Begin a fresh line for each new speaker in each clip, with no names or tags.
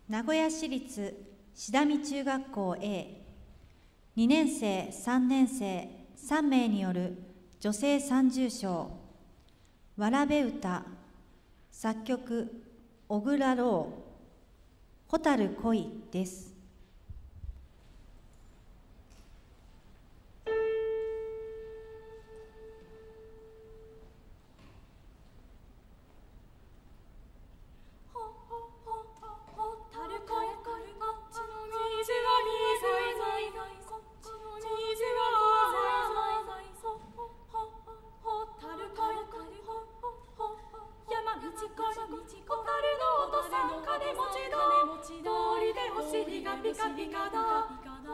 名古屋市立志田見中学校 A2 年生3年生3名による女性三重唱わらべ歌作曲小倉郎蛍恋です。
ピカピカだ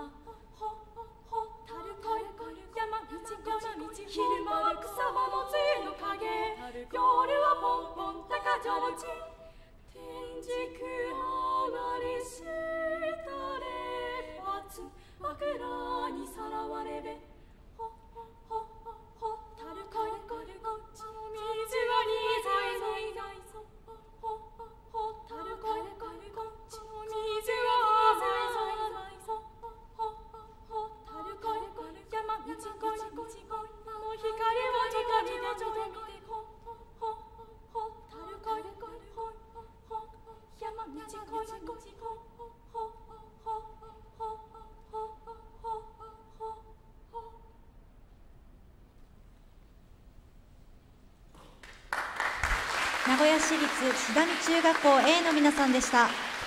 昼間は草間の杖の影夜はポンポン高城地天竺上がりしたれ罰枕にさらわれべほほほほほたるかるかるこっちの水はにざいざいそほほほたるかるかるこっちの水は光をちょっと見てちょっと見てほほほほたるかるかるほほほ山道こじこじほほほほほほ
名古屋市立志田見中学校 A の皆さんでした。